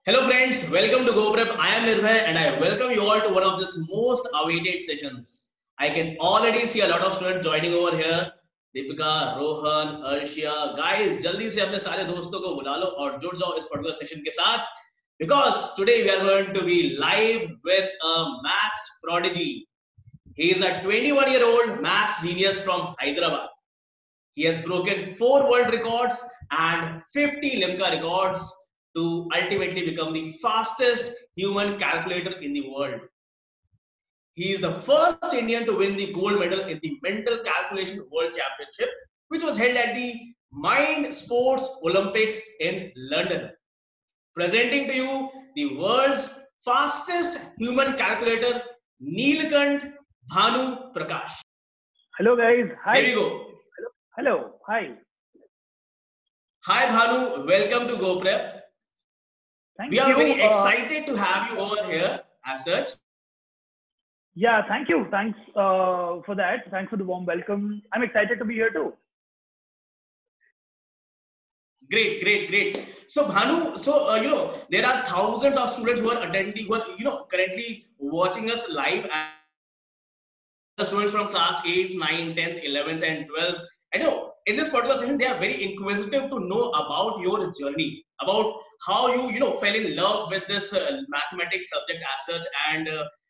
Hello friends, welcome to GoPrep. I am Nirbhay and I welcome you all to one of this most awaited sessions. I can already see a lot of students joining over here. Deepika, Rohan, Arshia, guys, जल्दी से अपने सारे दोस्तों को बुला लो और जुड़ जाओ इस पर्टिकुलर सेशन के साथ because today we are going to be live with a maths prodigy. He is a 21-year-old maths genius from Hyderabad. He has broken 4 world records and 50 Limca records to ultimately become the fastest human calculator in the world. He is the first Indian to win the gold medal in the Mental Calculation World Championship, which was held at the Mind Sports Olympics in London. Presenting to you the world's fastest human calculator, Neelkant Bhanu Prakash. Hello guys, hi. Here we go. Hello, hi. Hi Bhanu, welcome to GoPrep. Thank We are you. very excited to have you over here as such. Yeah, thank you. Thanks for that. Thanks for the warm welcome. I'm excited to be here too. Great. So Bhanu, there are thousands of students who are attending, who are currently watching us live. And the students from class 8, 9, 10th, 11th, and 12th. I know in this particular session they are very inquisitive to know about your journey, about how you fell in love with this mathematics subject as such, and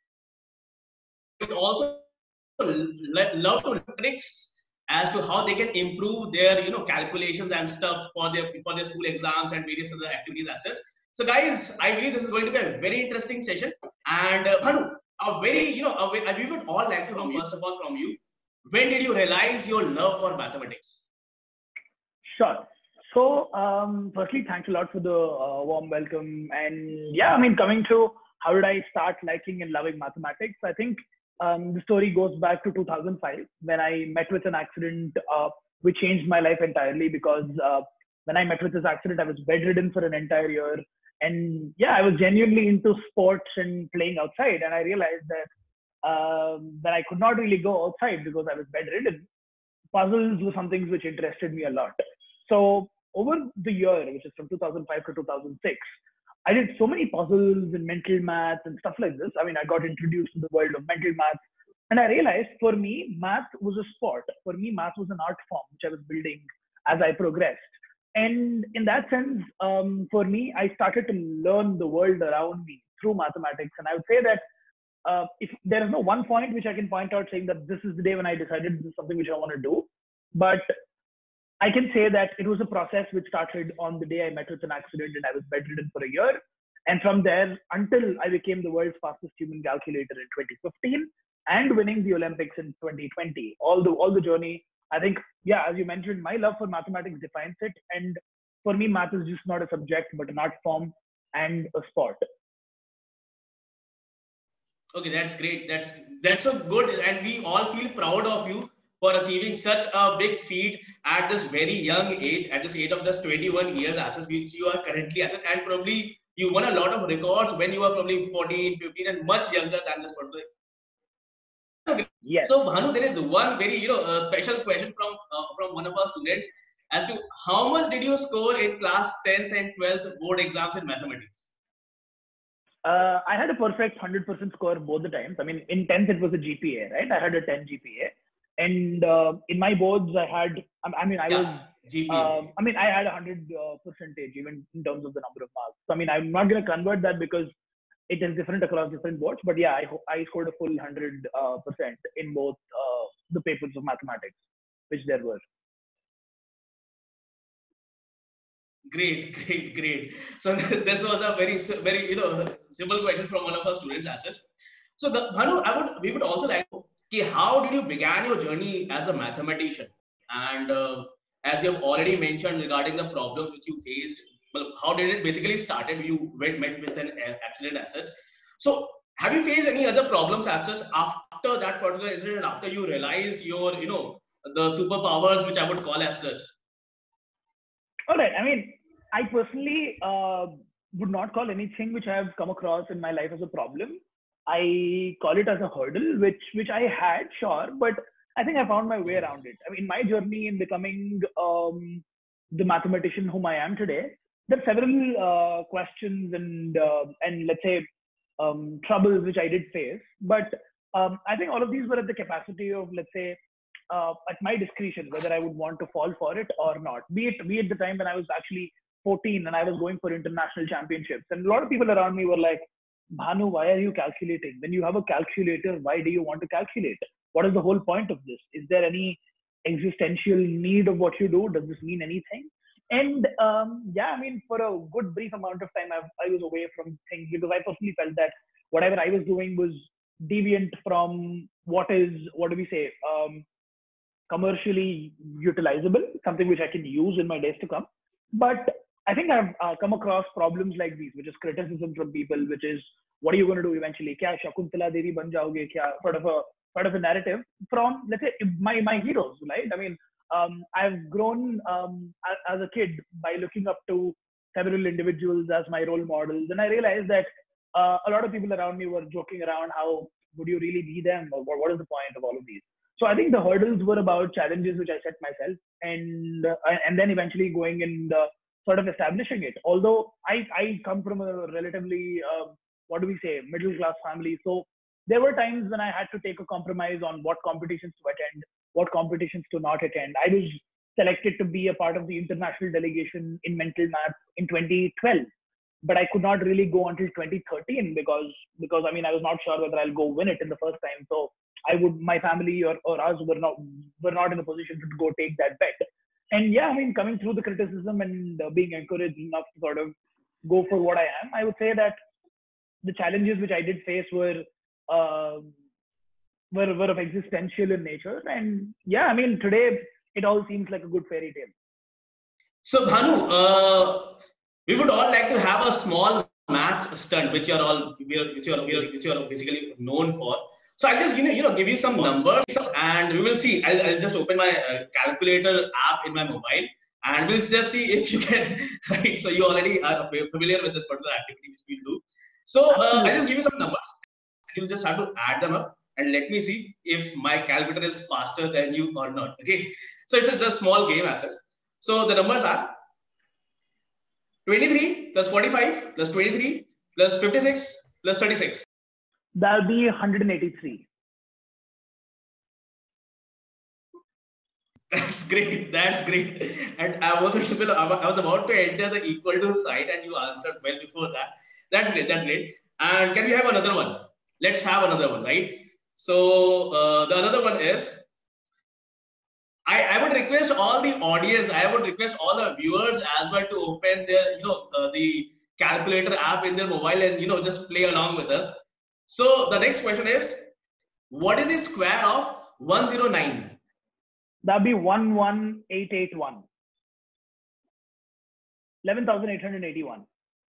also love to tricks as to how they can improve their calculations and stuff for their school exams and various other activities as such. So guys, I believe this is going to be a very interesting session. And Bhanu, we would all like to know first of all from you, when did you realize your love for mathematics? Sure. So, firstly, thanks a lot for the warm welcome. And yeah, I mean, coming to how did I start liking and loving mathematics? I think the story goes back to 2005 when I met with an accident which changed my life entirely because when I met with this accident, I was bedridden for an entire year. And yeah, I was genuinely into sports and playing outside. And I realized that I could not really go outside because I was bedridden. Puzzles were something which interested me a lot. So over the year, which is from 2005 to 2006, I did so many puzzles and mental math and stuff like this. I mean, I got introduced to the world of mental math. And I realized for me, math was a sport. For me, math was an art form, which I was building as I progressed. And in that sense, for me, I started to learn the world around me through mathematics. And I would say that if there is no one point which I can point out saying that this is the day when I decided this is something which I want to do, but I can say that it was a process which started on the day I met with an accident and I was bedridden for a year. And from there until I became the world's fastest human calculator in 2015 and winning the Olympics in 2020, all the journey, I think, yeah, as you mentioned, my love for mathematics defines it. And for me, math is just not a subject, but an art form and a sport. Okay, that's great. That's so good, and we all feel proud of you for achieving such a big feat at this very young age, at this age of just 21 years, as which you are currently as, and probably you won a lot of records when you were probably 14, 15, and much younger than this particular. Yes. So Bhanu, there is one very special question from one of our students as to how much did you score in class 10th and 12th board exams in mathematics? I had a perfect 100% score both the times. I mean, in 10th, it was a GPA, right? I had a 10 GPA. And in my boards, I had, I mean, I was, GPA. I mean, I had 100 percentage even in terms of the number of marks. So, I mean, I'm not going to convert that because it is different across different boards. But yeah, I scored a full 100% in both the papers of mathematics, which there were. Great. So this was a very simple question from one of our students as such. So Bhanu, we would also like to know how did you began your journey as a mathematician, and as you have already mentioned regarding the problems which you faced, well, how did it basically started? You met with an accident as such. So have you faced any other problems as such after that particular incident? After you realized your the superpowers, which I would call as such. All right. I mean, I personally would not call anything which I have come across in my life as a problem. I call it as a hurdle, which I had, sure, but I think I found my way around it. I mean, my journey in becoming the mathematician whom I am today, there are several questions and let's say troubles which I did face, but I think all of these were at the capacity of, let's say, at my discretion whether I would want to fall for it or not. Be it the time when I was actually 14 and I was going for international championships, and a lot of people around me were like, Bhanu, why are you calculating? When you have a calculator, why do you want to calculate? What is the whole point of this? Is there any existential need of what you do? Does this mean anything? And yeah, I mean, for a good brief amount of time, I was away from things because I personally felt that whatever I was doing was deviant from what do we say, commercially utilizable, something which I can use in my days to come. But I think I've come across problems like these, which is criticism from people, which is, what are you going to do eventually? Kya Shakuntala Devi ban jaoge? Kya sort of a narrative from, let's say, my heroes, right? I mean, I've grown as a kid by looking up to several individuals as my role models, and I realized that a lot of people around me were joking around, how would you really be them, or what is the point of all of these? So I think the hurdles were about challenges which I set myself, and then eventually going and sort of establishing it. Although I come from a relatively what do we say, middle class family, so there were times when I had to take a compromise on what competitions to attend, what competitions to not attend. I was selected to be a part of the international delegation in mental math in 2012, but I could not really go until 2013 because I mean, I was not sure whether I'll go win it in the first time. So my family or us were not in a position to go take that bet. And yeah, I mean, coming through the criticism and being encouraged enough to sort of go for what I am, I would say that the challenges which I did face were of existential in nature. And yeah, I mean, today it all seems like a good fairy tale. So Bhanu, we would all like to have a small maths stunt, which you're basically known for. So I'll just give you some numbers, and we will see. I'll just open my calculator app in my mobile, and we'll just see if you can. Right. So you already are familiar with this particular activity which we do. So I'll just give you some numbers. You'll just have to add them up, and let me see if my calculator is faster than you or not. Okay. So it's a small game as such. So the numbers are 23 plus 45 plus 23 plus 56 plus 36. That'll be 183. That's great. That's great. And I was about to enter the equal to sign, and you answered well before that. That's great. That's great. And can we have another one? Let's have another one, right? So the another one is, I would request all the audience, I would request all the viewers as well to open their, the calculator app in their mobile and, just play along with us. So the next question is, what is the square of 109? That'd be 11881. 11,881.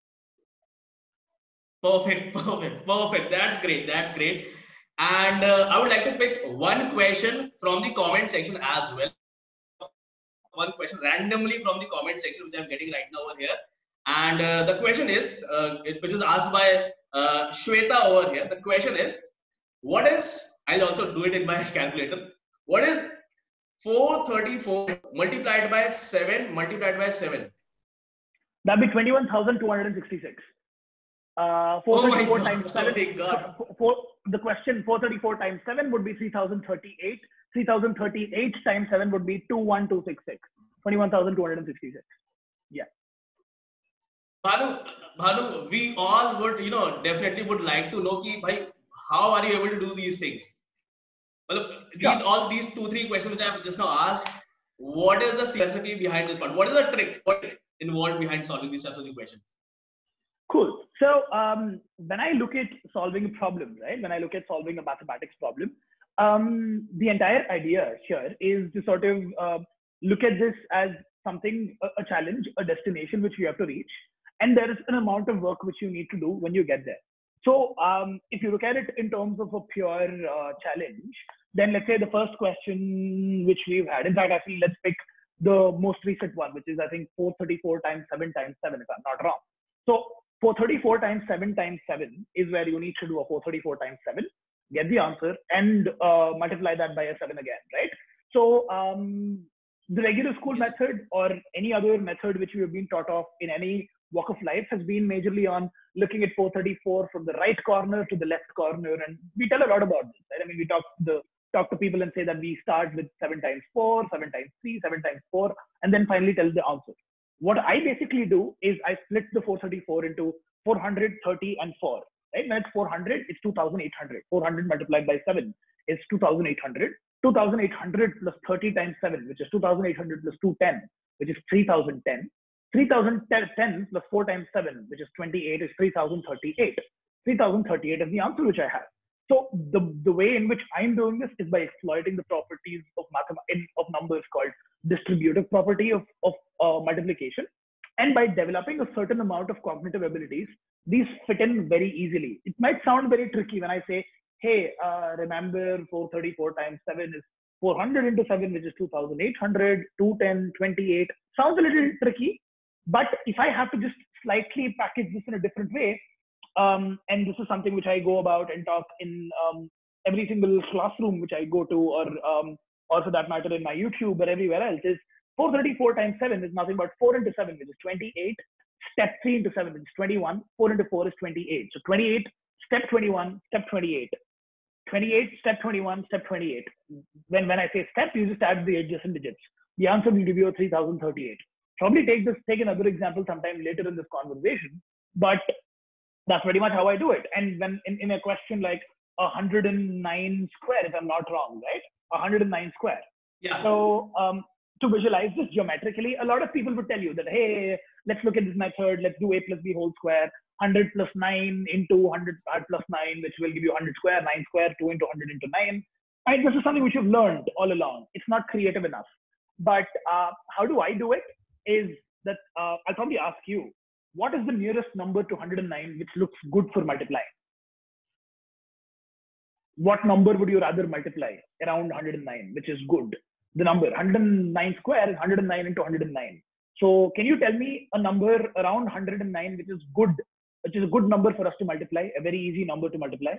Perfect. That's great. And I would like to pick one question from the comment section as well. One question randomly from the comment section, which I'm getting right now over here. And the question is, which is asked by Shweta over here. The question is, I'll also do it in my calculator. What is 434 multiplied by 7 multiplied by 7? That'd be 21,266. 434 times 7. The question 434 times 7 would be 3,038. 3,038 times 7 would be 21,266. 21,266. Yeah. Bhanu, we all would, definitely would like to know ki, bhai, how are you able to do these things? All these 2-3 questions which I have just now asked, what is the recipe behind this one? What is the trick? What involved behind solving these types of questions? Cool. So when I look at solving a problem, right? When I look at solving a mathematics problem, the entire idea here is to sort of look at this as something, a challenge, a destination which you have to reach. And there is an amount of work which you need to do when you get there. So if you look at it in terms of a pure challenge, then let's say the first question which we've had, in fact, actually, let's pick the most recent one, which is, I think, 434 times 7 times 7, if I'm not wrong. So 434 times 7 times 7 is where you need to do a 434 times 7, get the answer, and multiply that by a 7 again, right? So The regular school Yes. method or any other method which we have been taught of in any walk of life has been majorly on looking at 434 from the right corner to the left corner. And we tell a lot about this, right? I mean, we talk to people and say that we start with 7 times 4, 7 times 3, 7 times 4, and then finally tell the answer. What I basically do is I split the 434 into 400, 30, and 4. Right? When it's 400, it's 2,800. 400 multiplied by 7 is 2,800. 2,800 plus 30 times 7, which is 2,800 plus 210, which is 3,010. 3,010 plus 4 times 7, which is 28, is 3,038. 3,038 is the answer which I have. So the way in which I'm doing this is by exploiting the properties of of numbers called distributive property of multiplication. And by developing a certain amount of cognitive abilities, these fit in very easily. It might sound very tricky when I say, hey, remember 434 times 7 is 400 into 7, which is 2,800, 210, 28. Sounds a little tricky, but if I have to just slightly package this in a different way, and this is something which I go about and talk in every single classroom which I go to, or for that matter in my YouTube or everywhere else, is 434 times 7 is nothing but 4 into 7, which is 28. Step 3 into 7, which is 21. 4 into 4 is 28. So 28, step 21, step 28. 28, step 21, step 28. When I say step, you just add the adjacent digits. The answer will give you a 3,038. Probably take another example sometime later in this conversation, but that's pretty much how I do it. And when in a question like 109 square, if I'm not wrong, right? 109 square. Yeah. So to visualize this geometrically, a lot of people would tell you that, hey, let's look at this method. Let's do a plus b whole square. 100 plus 9 into 100 plus 9, which will give you 100 square, 9 square, 2 into 100 into 9. And this is something which you've learned all along. It's not creative enough. But how do I do it? Is that I'll probably ask you, what is the nearest number to 109 which looks good for multiplying? What number would you rather multiply around 109, which is good? The number 109 square is 109 into 109. So can you tell me a number around 109 which is good, which is a good number for us to multiply, a very easy number to multiply?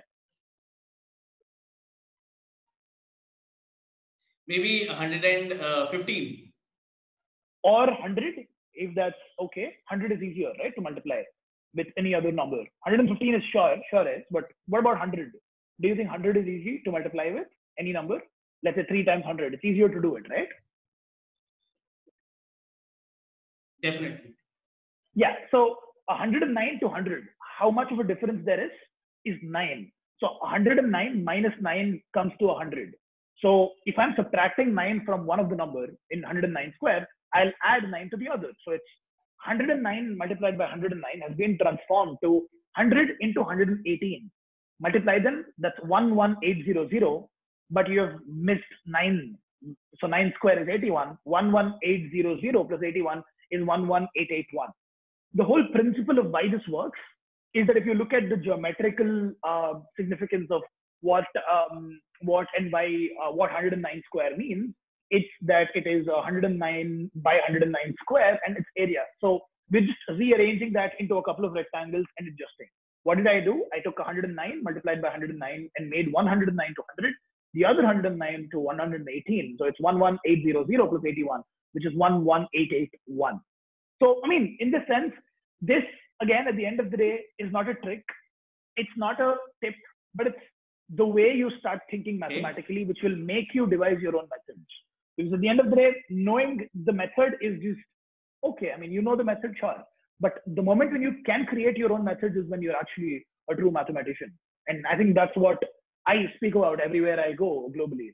Maybe 115. Or 100, if that's okay. 100 is easier, right, to multiply with any other number. 115 is sure is, but what about 100? Do you think 100 is easy to multiply with any number? Let's say 3 times 100. It's easier to do it, right? Definitely. Yeah. So 109 to 100, how much of a difference there is 9. So 109 minus 9 comes to 100. So if I'm subtracting 9 from one of the number in 109 square, I'll add 9 to the other. So it's 109 multiplied by 109 has been transformed to 100 into 118. Multiply them, that's 11800, but you have missed 9. So 9 square is 81. 11800 plus 81 is 11881. The whole principle of why this works is that if you look at the geometrical significance of what and why what 109 square means, it's that it is 109 by 109 square and its area. So we're just rearranging that into a couple of rectangles and adjusting. What did I do? I took 109 multiplied by 109 and made 109 to 100, the other 109 to 118. So it's 11800 plus 81, which is 11881. So, I mean, in this sense, this, again, at the end of the day, is not a trick. It's not a tip, but it's the way you start thinking mathematically, which will make you devise your own methods. Because at the end of the day, knowing the method is just, okay, I mean, you know the method, sure. But the moment when you can create your own methods is when you're actually a true mathematician. And I think that's what I speak about everywhere I go globally.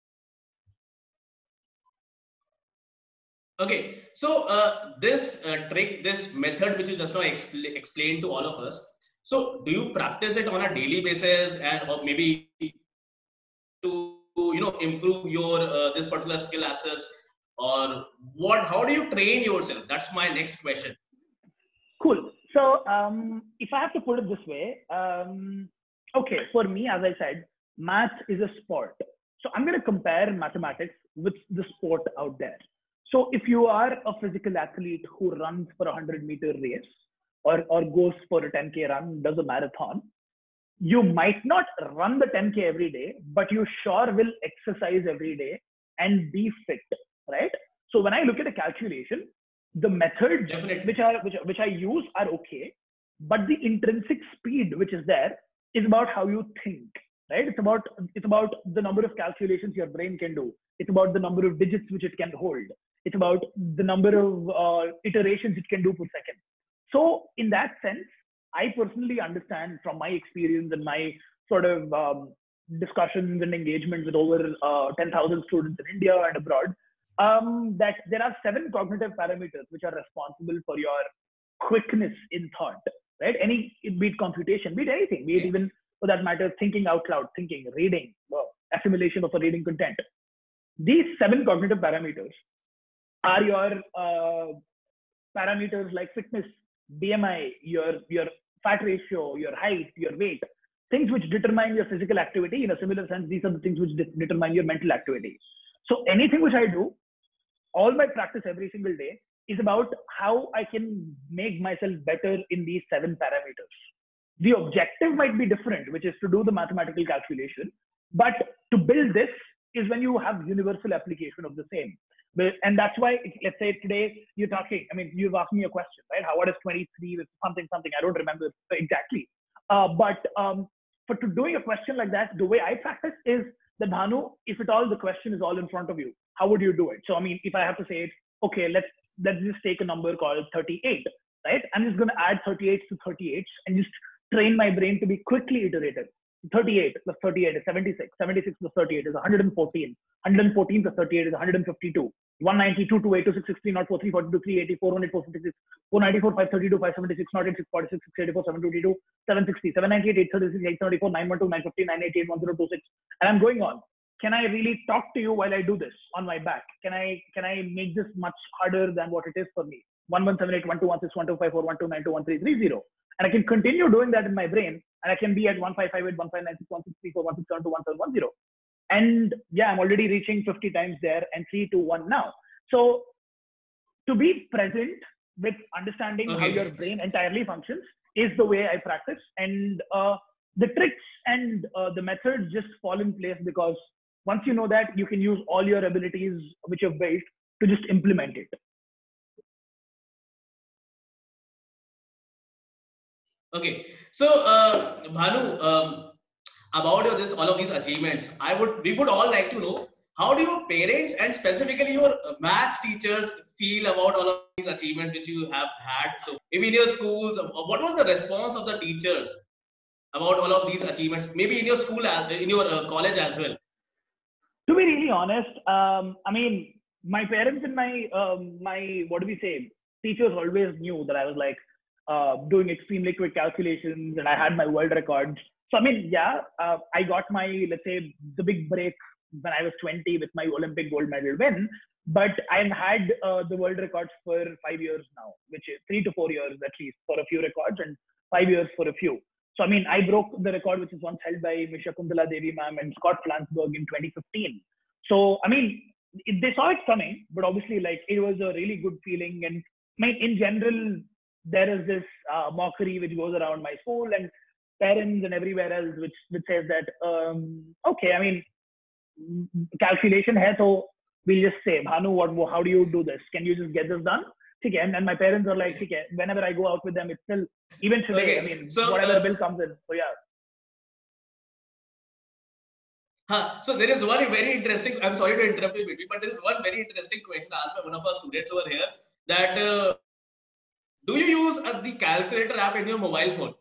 Okay, so this trick, this method, which you just now explained to all of us. So, do you practice it on a daily basis, and or maybe to improve your this particular skill assets, or what? How do you train yourself? That's my next question. Cool. So, if I have to put it this way, okay, for me, as I said, math is a sport. So I'm going to compare mathematics with the sport out there. So if you are a physical athlete who runs for a 100-meter race or goes for a 10K run, does a marathon, you might not run the 10K every day, but you sure will exercise every day and be fit, right? So when I look at a calculation, the methods Definitely. which I use are okay, but the intrinsic speed which is there is about how you think, right? It's about the number of calculations your brain can do. It's about the number of digits which it can hold. It's about the number of iterations it can do per second. So in that sense, I personally understand from my experience and my sort of discussions and engagements with over 10,000 students in India and abroad, that there are 7 cognitive parameters which are responsible for your quickness in thought, right? Be it computation, be it anything, be it even for that matter, thinking out loud, thinking, reading, assimilation of a reading content. These 7 cognitive parameters are your parameters like fitness, BMI, your fat ratio, your height, your weight, things which determine your physical activity. In a similar sense, these are the things which determine your mental activity. So anything which I do, all my practice every single day is about how I can make myself better in these 7 parameters. The objective might be different, which is to do the mathematical calculation, but to build this is when you have universal application of the same. And that's why, let's say today you're talking, I mean, you've asked me a question, right? What is 23 with something, I don't remember exactly. But for doing a question like that, the way I practice is that, Bhanu, if at all the question is all in front of you, how would you do it? So, I mean, if I have to say it, okay, let's just take a number called 38, right? I'm just going to add 38 to 38 and just train my brain to be quickly iterative. 38 plus 38 is 76. 76 plus 38 is 114. 114 plus 38 is 152. 192, 282, 660, 043, 42, 380, 400, 456, 494, 532, 576, 086, 46, 684, 722, 760, 798, 836, 834, 912, 950, 988, 1026. And I'm going on. Can I really talk to you while I do this on my back? Can I make this much harder than what it is for me? 1178, 1216, 1254, 1292, 1330. And I can continue doing that in my brain, and I can be at 1558, 1596, 1634, 1672, 1710. And yeah, I'm already reaching 50 times there and 3, 2, 1 now. So to be present with understanding how your brain entirely functions is the way I practice. And the tricks and the methods just fall in place because once you know that, you can use all your abilities which you've built to just implement it. Okay, so Bhanu, about all of these achievements, we would all like to know, how do your parents and specifically your maths teachers feel about all of these achievements which you have had? So maybe in your schools, what was the response of the teachers about all of these achievements? Maybe in your school, in your college as well. To be really honest, I mean, my parents and my teachers always knew that I was like doing extremely quick calculations and I had my world records. So I mean, yeah, I got my, let's say, the big break when I was 20 with my Olympic gold medal win. But I've had the world records for 5 years now, which is 3 to 4 years at least for a few records and 5 years for a few. So I mean, I broke the record which is once held by Ms. Shakuntala Devi ma'am and Scott Flansburgh in 2015. So I mean, they saw it coming, but obviously, like, it was a really good feeling. And I mean, in general, there is this mockery which goes around my school and parents and everywhere else, which says that okay, I mean, calculation hai, so we'll just say, Bhanu, how do you do this? Can you just get this done? Okay. And my parents are like, okay. Whenever I go out with them, it's still, even today, I mean, so, whatever bill comes in. So yeah. So there is one very interesting, I'm sorry to interrupt you, but there is one very interesting question asked by one of our students over here, that do you use the calculator app in your mobile phone?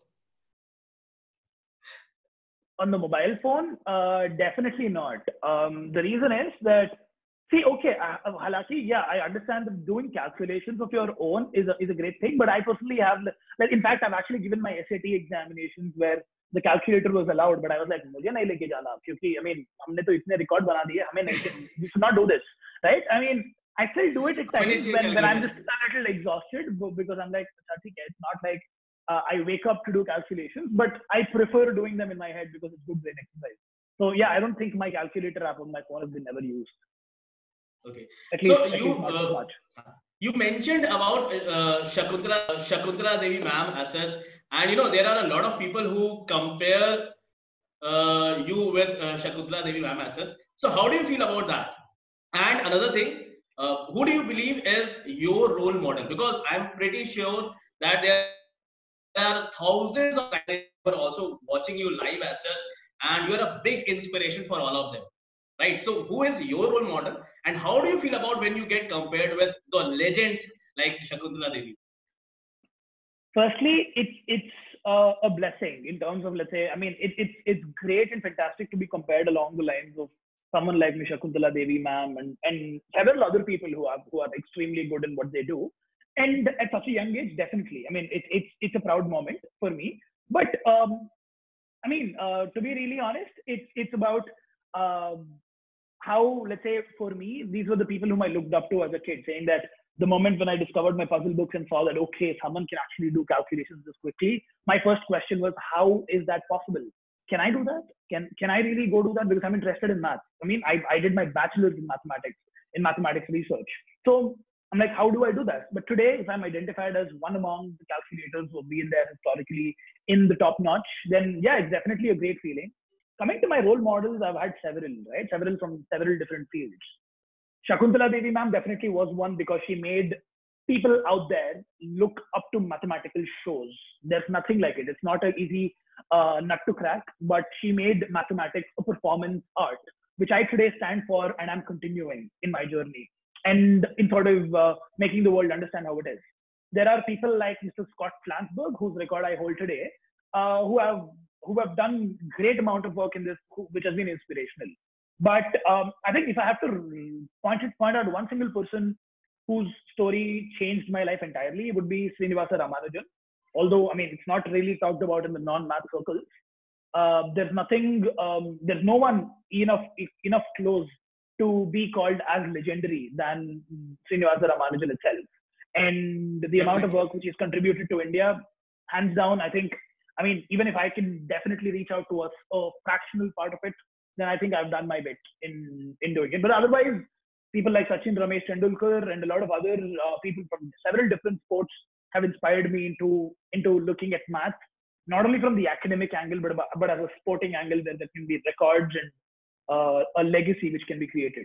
On the mobile phone, definitely not. The reason is that, see, okay, halaki, yeah, I understand that doing calculations of your own is a great thing, but I personally have, like, in fact, I've actually given my SAT examinations where the calculator was allowed, but I was like, mujhe nahi leke jana, kyunki, I mean, humne to itne record bana diye, we should not do this, right? I mean, I still do it at times when I'm just a little exhausted, because I'm like, it's not like I wake up to do calculations, but I prefer doing them in my head because it's good brain exercise. So yeah, I don't think my calculator app on my phone has been ever used. Okay. At least you mentioned about Shakuntala Devi ma'am as such, and there are a lot of people who compare you with Shakuntala Devi ma'am as such. So how do you feel about that? And another thing, who do you believe is your role model? Because I'm pretty sure that there are thousands of guys who are also watching you live as such, and you're a big inspiration for all of them, right? So, who is your role model, and how do you feel about when you get compared with the legends like Shakuntala Devi? Firstly, it's a blessing in terms of, let's say, I mean, it's great and fantastic to be compared along the lines of someone like Shakuntala Devi ma'am and several other people who are extremely good in what they do. And at such a young age, definitely. I mean, it's a proud moment for me. But I mean, to be really honest, it's about um, how, let's say, for me, these were the people whom I looked up to as a kid, saying that the moment when I discovered my puzzle books and saw that, okay, someone can actually do calculations this quickly, my first question was, how is that possible? Can I do that? Can I really go do that? Because I'm interested in math. I mean, I did my bachelor's in mathematics research. So I'm like, how do I do that? But today, if I'm identified as one among the calculators who have been there historically in the top notch, then yeah, it's definitely a great feeling. Coming to my role models, I've had several, right? Several from several different fields. Shakuntala Devi ma'am definitely was one because she made people out there look up to mathematical shows. There's nothing like it. It's not an easy nut to crack, but she made mathematics a performance art, which I today stand for and I'm continuing in my journey and in sort of making the world understand how it is. There are people like Mr. Scott Flansburgh, whose record I hold today, uh, who have who have done great amount of work in this, which has been inspirational. But I think if I have to point out one single person whose story changed my life entirely, it would be Srinivasa Ramanujan. Although, I mean, it's not really talked about in the non-math circles. There's nothing, there's no one enough close to be called as legendary than Srinivasa Ramanujan itself. And the amount of Definitely. work which he's contributed to India, hands down, I think, I mean, even if I can definitely reach out to a fractional part of it, then I think I've done my bit in doing it. But otherwise, people like Sachin Ramesh Tendulkar and a lot of other people from several different sports have inspired me into looking at math, not only from the academic angle, but as a sporting angle, where there can be records and a legacy which can be created.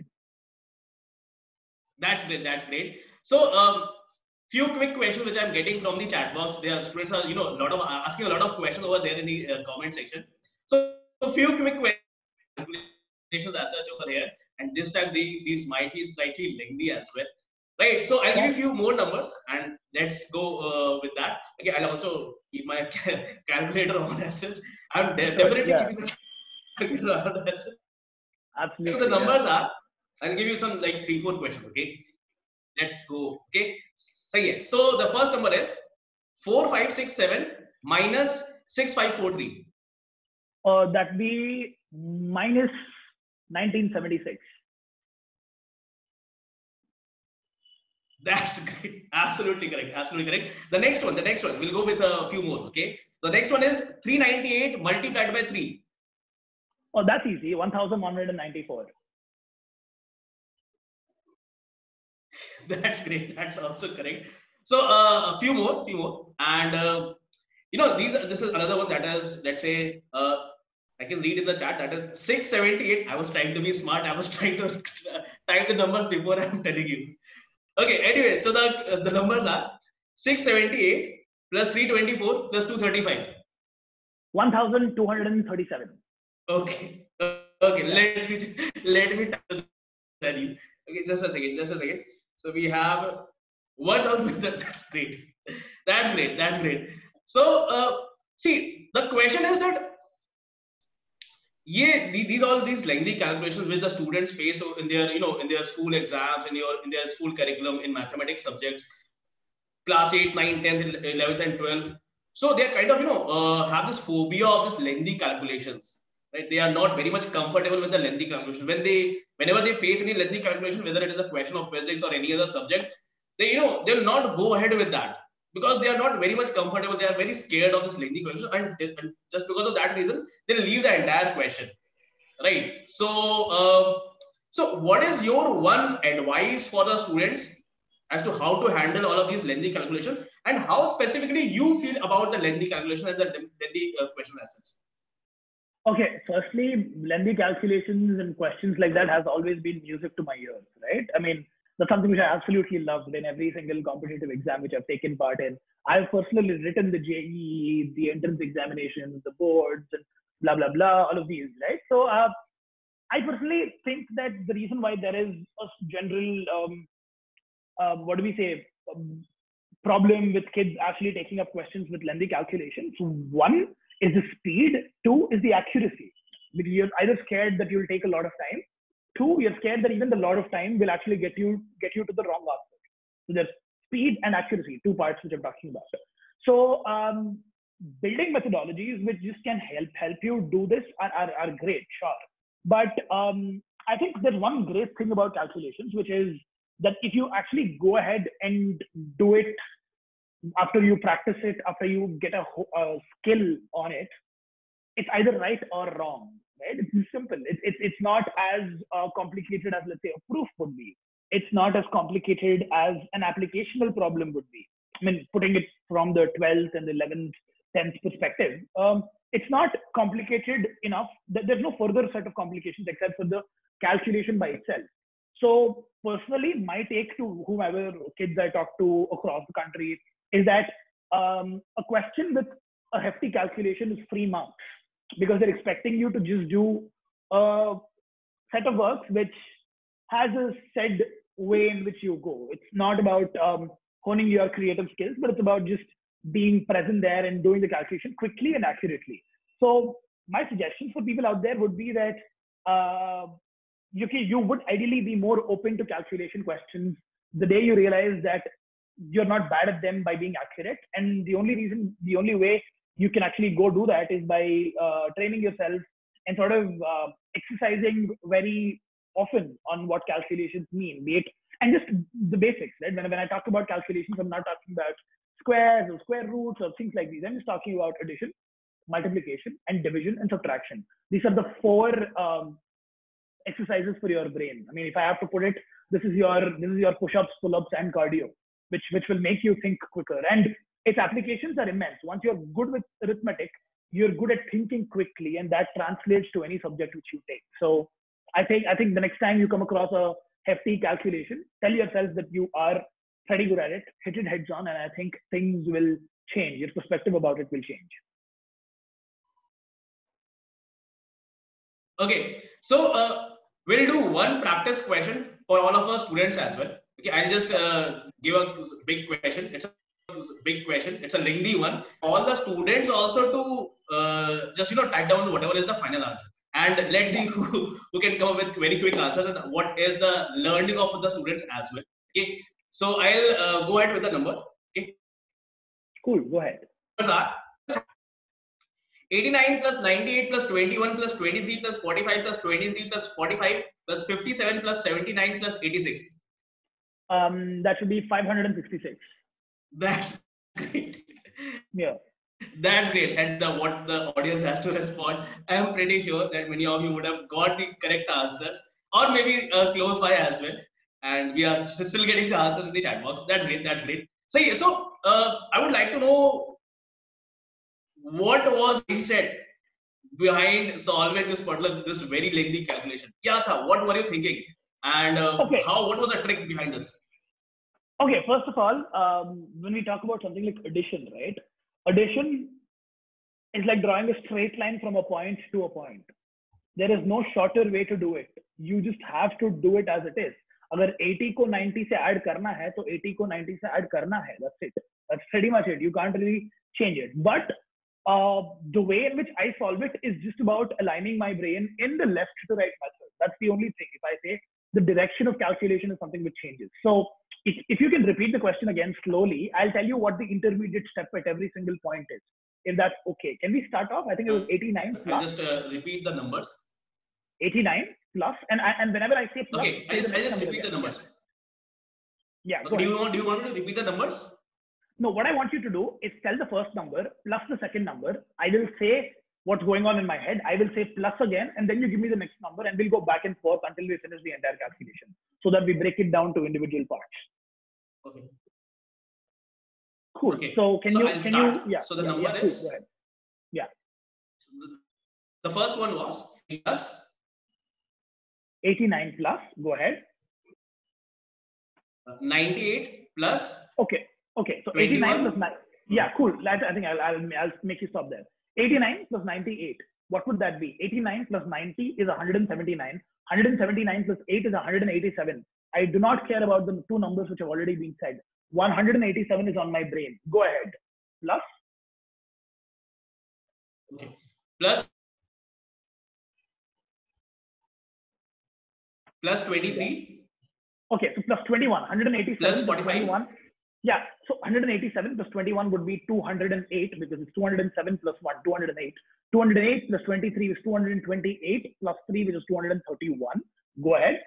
That's great. That's great. So, few quick questions which I'm getting from the chat box. There students are, a lot of asking a lot of questions over there in the comment section. So, a few quick questions as such over here, and this time these might be slightly lengthy as well. Right. So I'll give you a few more numbers, and let's go with that. Okay. I'll also keep my calculator on as such. I'm definitely Yeah, keeping the calculator on as such. So the absolutely. Yeah. numbers are. I'll give you some like 3, 4 questions. Okay. Let's go. Okay. So yes. So the first number is 4567 minus 6543. That be minus 1976. That's great. Absolutely correct. Absolutely correct. The next one. The next one. We'll go with a few more. Okay. So the next one is 398 multiplied by 3. Oh, that's easy. 1194. That's great. That's also correct. So a few more, and this is another one that is, let's say, I can read in the chat, that is 678. I was trying to be smart. I was trying to type the numbers before I'm telling you. Okay. Anyway, so the numbers are 678 plus 324 plus 235. 1237. Okay. Okay. Yeah. Let me tell you. Okay, just a second. Just a second. So we have 1,000. That's great. That's great. That's great. So see, the question is that yeah, these all these lengthy calculations which the students face in their in their school exams, in their school curriculum in mathematics subjects, class 8, 9, 10th, 11th, and 12th. So they are kind of, have this phobia of this lengthy calculations, right? They are not very much comfortable with the lengthy calculations. Whenever they face any lengthy calculation, whether it is a question of physics or any other subject, they'll not go ahead with that because they are not very much comfortable. They are very scared of this lengthy question, and just because of that reason, they'll leave the entire question, right? So what is your one advice for the students as to how to handle all of these lengthy calculations, and how specifically you feel about the lengthy calculation and the lengthy question as such? Okay, firstly, lengthy calculations and questions like that has always been music to my ears, right? I mean, That's something which I absolutely loved in every single competitive exam which I've taken part in. I've personally written the JEE, the entrance examinations, the boards, and blah blah blah, all of these, right? So I personally think that the reason why there is a general what do we say problem with kids actually taking up questions with lengthy calculations. One is the speed. Two is the accuracy. Because you're either scared that you'll take a lot of time. Two, you're scared that even the lot of time will actually get you to the wrong answer. So there's speed and accuracy, two parts which I'm talking about. So building methodologies which just can help you do this are great, sure. But I think there's one great thing about calculations, which is that if you actually go ahead and do it after you practice it, after you get a skill on it, it's either right or wrong, right? It's simple. It's not as complicated as, let's say, a proof would be. It's not as complicated as an applicational problem would be. I mean, putting it from the 12th and the 11th, 10th perspective, it's not complicated enough. There's no further set of complications except for the calculation by itself. So personally, my take to whomever kids I talk to across the country is that a question with a hefty calculation is free marks, because they're expecting you to just do a set of works which has a said way in which you go. It's not about honing your creative skills, but it's about just being present there and doing the calculation quickly and accurately. So my suggestion for people out there would be that you would ideally be more open to calculation questions the day you realize that you're not bad at them by being accurate. And the only way you can actually go do that is by training yourself and sort of exercising very often on what calculations mean, be it, and just the basics, right? When I talk about calculations, I'm not talking about squares or square roots or things like these. I'm just talking about addition, multiplication, and division and subtraction. These are the four exercises for your brain. I mean, if I have to put it, this is your push-ups, pull-ups, and cardio, which will make you think quicker. And its applications are immense. Once you're good with arithmetic, you're good at thinking quickly, and that translates to any subject which you take. So I think the next time you come across a hefty calculation, tell yourself that you are pretty good at it, hit it heads on, and I think things will change. Your perspective about it will change. Okay, so we'll do one practice question for all of our students as well. Okay, I'll just give a big question. It's a lengthy one. All the students also to just type down whatever is the final answer, and let's see who can come up with very quick answers and what is the learning of the students as well. Okay, so I'll go ahead with the number. Okay, cool. Go ahead. 89 plus 98 plus 21 plus 23 plus 45 plus 23 plus 45 plus 57 plus 79 plus 86. That should be 566. That's great. Yeah. That's great. And what the audience has to respond, I'm pretty sure that many of you would have got the correct answers, or maybe close by as well. And we are still getting the answers in the chat box. That's great. That's great. So I would like to know, what was mindset behind solving this very lengthy calculation? What were you thinking? And what was the trick behind this? Okay, first of all, when we talk about something like addition, right? Addition is like drawing a straight line from a point to a point. There is no shorter way to do it. You just have to do it as it is. अगर 80 को 90 से add करना है, तो 80 को 90 से add करना है. That's it. That's pretty much it. You can't really change it. But the way in which I solve it is just about aligning my brain in the left to right method. That's the only thing. If I say the direction of calculation is something which changes. So if you can repeat the question again slowly, I'll tell you what the intermediate step at every single point is, if that's okay. Can we start off? I think it was 89 plus. I'll just repeat the numbers. 89 plus, and whenever I say plus, okay, I'll just repeat the numbers. Yeah. Okay, do you want me to repeat the numbers? No, what I want you to do is tell the first number plus the second number. I will say what's going on in my head. I will say plus again, and then you give me the next number, and we'll go back and forth until we finish the entire calculation, so that we break it down to individual parts. Okay. Cool. Okay. So can you? Yeah. So the number is. Cool. Go ahead. Yeah. So the first one was plus 89 plus. Go ahead. 98 plus Okay. So 21. 89 plus 9. Yeah, cool. I think I'll make you stop there. 89 plus 98. What would that be? 89 plus 90 is 179. 179 plus 8 is 187. I do not care about the two numbers which have already been said. 187 is on my brain. Go ahead. Plus? Okay. Plus 23. Okay, so plus 21. 187 plus 45. 21. Yeah, so 187 plus 21 would be 208 because it's 207 plus 1, 208. 208 plus 23 is 228 plus 3, which is 231. Go ahead.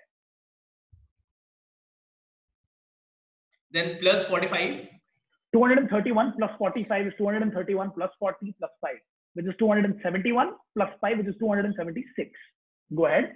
Then plus 45. 231 plus 45 is 231 plus 40 plus 5, which is 271 plus 5, which is 276. Go ahead.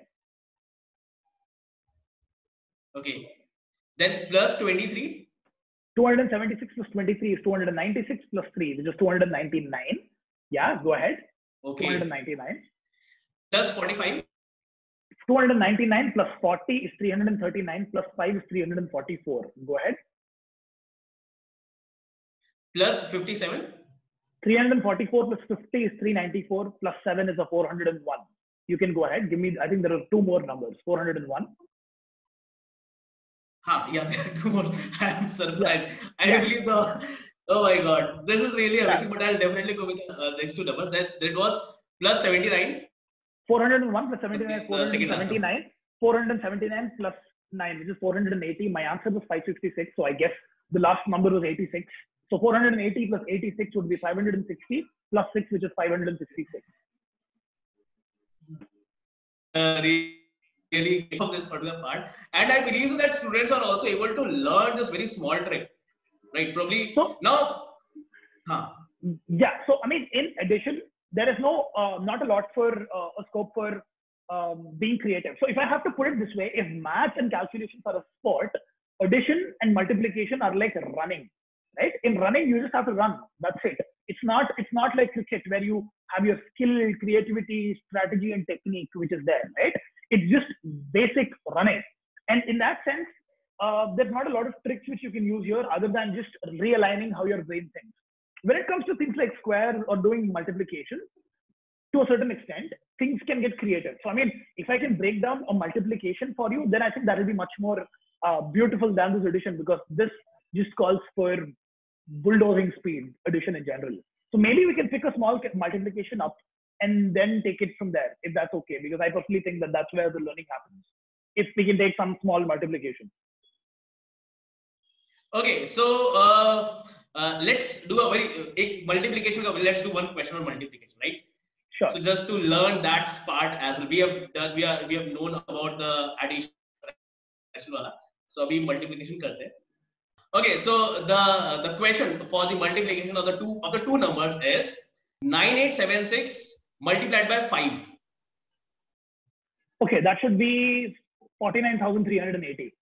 Okay. Then plus 23. 276 plus 23 is 296 plus 3, which is 299. Yeah, go ahead. Okay. 299. Plus 45. 299 plus 40 is 339 plus 5 is 344. Go ahead. Plus 57. 344 plus 50 is 394 plus 7 is a 401. You can go ahead. Give me, I think there are two more numbers. 401. Yeah, there are two more. I am surprised. I believe oh my God, this is really amazing, but I'll definitely go with the next two numbers. That it was plus 79. 401 plus 79, 479. 479 plus 9, which is 480. My answer was 566. So I guess the last number was 86. So 480 plus 86 would be 560 plus 6, which is 566. Really of this particular part, and I believe so that students are also able to learn this very small trick, right? Probably so, now. Yeah. So I mean, in addition, there is no not a lot for a scope for being creative. So if I have to put it this way, if math and calculations are a sport, addition and multiplication are like running, right? In running, you just have to run. That's it. It's not like cricket where you have your skill, creativity, strategy, and technique, which is there, right? It's just basic running. And in that sense, there's not a lot of tricks which you can use here other than just realigning how your brain thinks. When it comes to things like square or doing multiplication, to a certain extent, things can get creative. So, I mean, if I can break down a multiplication for you, then I think that will be much more beautiful than this addition, because this just calls for bulldozing speed, addition in general. So maybe we can pick a small multiplication up and then take it from there, if that's okay, because I personally think that that's where the learning happens, if we can take some small multiplication. Okay, so let's do a very multiplication. Let's do one question on multiplication, right? Sure. So just to learn that part as well, we have known about the addition. So we multiplication karte hain. Okay, so the question for the multiplication of the two numbers is 9876 multiplied by 5. Okay, that should be 49,380.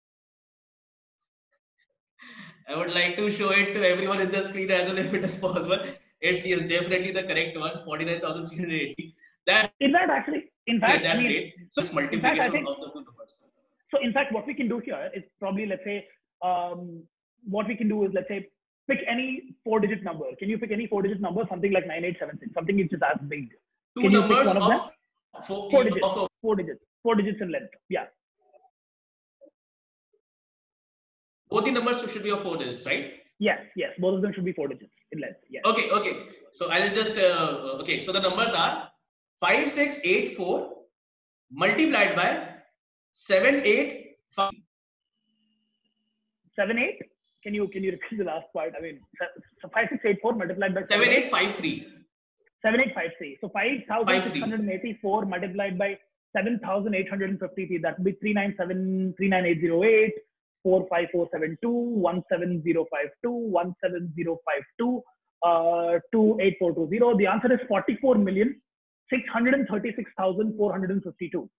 I would like to show it to everyone in the screen as well if it is possible. It's yes, definitely the correct one, 49,380. Is that actually, in fact, that's great. So it's multiplication of the two numbers. So in fact, what we can do here is probably, let's say, what we can do is, let's say, pick any 4-digit number. Can you pick any 4-digit number? Something like 9876, something which is as big. Two numbers of 4 digits. 4 digits. 4 digits in length. Yeah. Both the numbers should be of 4 digits, right? Yes. Both of them should be 4 digits in length. Yes. Okay. So I'll just okay. So the numbers are 5684 multiplied by 785. 78. Can you repeat the last part? I mean, 5684 multiplied by 7853. 7853. So 5,684 multiplied by 7,853. That would be 397, 39808, 45472, 17052, 17052, 28420. The answer is 44,636,452.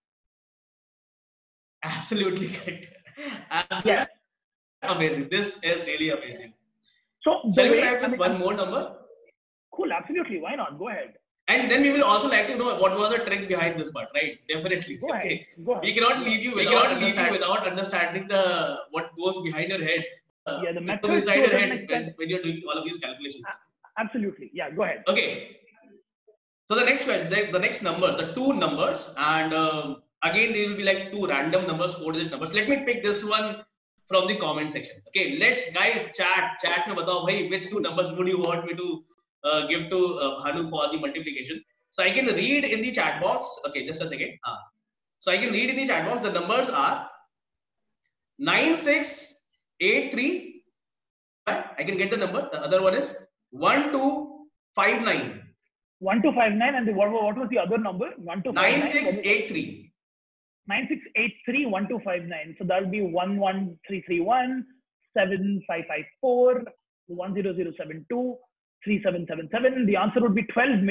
Absolutely correct. Absolutely. Yes. Amazing. This is really amazing. So shall we try with one more number? Cool. Absolutely. Why not? Go ahead. And then we will also like to know what was the trick behind this part, right? Definitely. Go Okay. ahead. We cannot leave you without understanding the what goes behind your head. Yeah, the What goes methods inside to a your certain head extent. when you're doing all of these calculations. Absolutely. Yeah, go ahead. Okay. So the next one, the next numbers, the two numbers, and again they will be like two random numbers, 4-digit numbers. Let me pick this one from the comment section. Okay, let's guys chat में बताओ भाई which two numbers would you want me to give to Bhanu for the multiplication. So I can read in the chat box. Okay, just a second. So I can read in the chat box. The numbers are 9683. I can get the number. The other one is 1259. 1259, and what was the other number? 1259. 9683. 9683 1259. So that will be 11331 7554 10072 3777. The answer would be